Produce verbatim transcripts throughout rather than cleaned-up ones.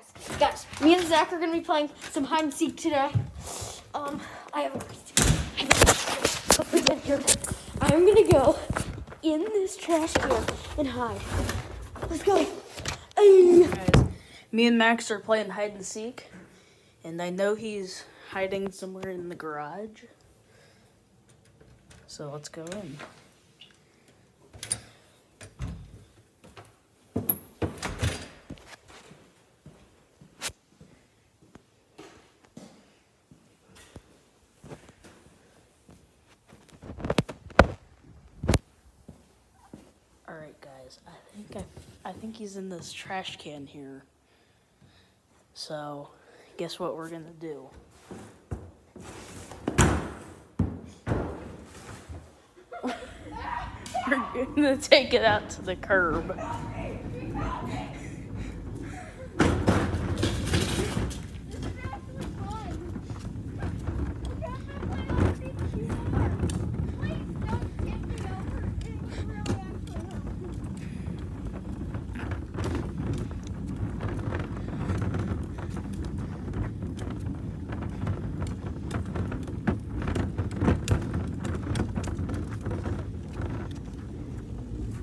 guys, guys, me and Zach are gonna be playing some hide and seek today. Um, I have a here. I'm gonna go in this trash can and hide. Let's go. Hey. Guys, me and Max are playing hide and seek, and I know he's hiding somewhere in the garage. So let's go in. Alright guys, I think I, I think he's in this trash can here. So, guess what we're gonna do? We're gonna take it out to the curb.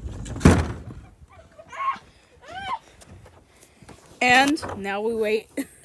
And now we wait